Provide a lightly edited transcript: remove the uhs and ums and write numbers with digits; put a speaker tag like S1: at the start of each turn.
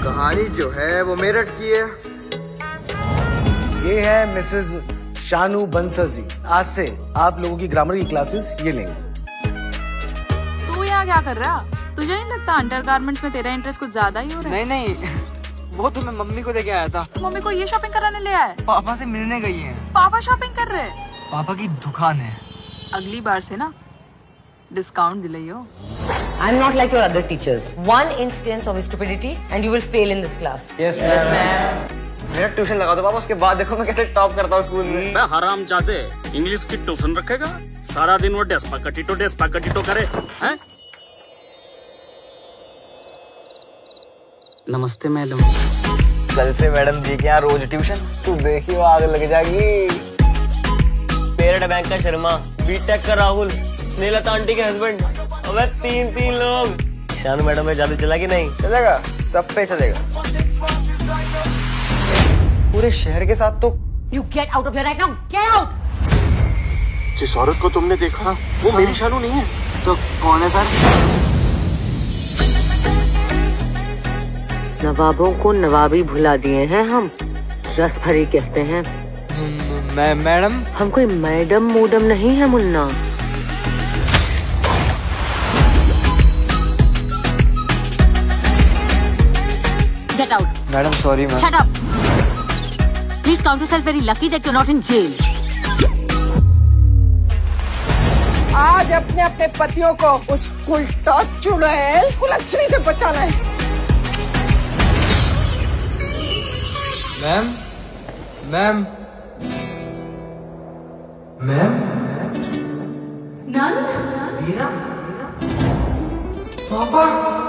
S1: कहानी जो है वो मेरठ की है।
S2: ये है मिसेस शानू बंसल जी। आज से आप लोगों की ग्रामर की क्लासेस ये लेंगे।
S3: तू यहाँ क्या कर रहा? तुझे नहीं लगता अंडरगारमेंट्स में तेरा इंटरेस्ट कुछ ज्यादा ही हो रहा है?
S4: नहीं वो तो मैं मम्मी को देके आया था।
S3: तो मम्मी को ये शॉपिंग कराने ले आया?
S4: पापा से मिलने गई है।
S3: पापा शॉपिंग कर रहे हैं?
S4: पापा की दुकान है।
S3: अगली बार से ना डिस्काउंट दिलाइयो।
S5: I'm not like your other teachers. One instance of stupidity and you will fail in this class.
S4: Yes, ma'am. मेरा ट्यूशन लगा दो पापा, उसके बाद देखो मैं कैसे टॉप करता हूँ स्कूल में।
S6: मैं हराम जादे इंग्लिश की ट्यूशन रखेगा, सारा दिन वो डेस्पा कटिटो करे हैं? नमस्ते मैडम।
S4: कल से मैडम जी के यहाँ रोज ट्यूशन, तू देखियो आग लग जाएगी।
S7: पेरेंट बैंक का शर्मा, बीटेक का राहुल, स्नेहलता आंटी के हस्बैंड, अबे तीन लोग। शानू मैडम में जादू चला कि नहीं?
S4: चलेगा, सब पे चलेगा। पूरे शहर के साथ तो।
S5: You get out of here right now. Get out.
S6: जिस औरत को तुमने देखा वो मेरी शानू नहीं है तो कौन है सर?
S5: नवाबों को नवाबी भुला दिए हैं हम। रस भरी कहते हैं।
S4: मैडम
S5: हम कोई मैडम मूडम नहीं है Munna. Get out.
S4: Madam sorry ma'am.
S5: Shut up. Please count yourself very lucky that you're not in jail.
S8: आज अपने अपने पतियों को उस उल्टा चुड़ैल कुलच्छनी से बचाना है।
S4: मैम
S3: नंद?
S4: पापा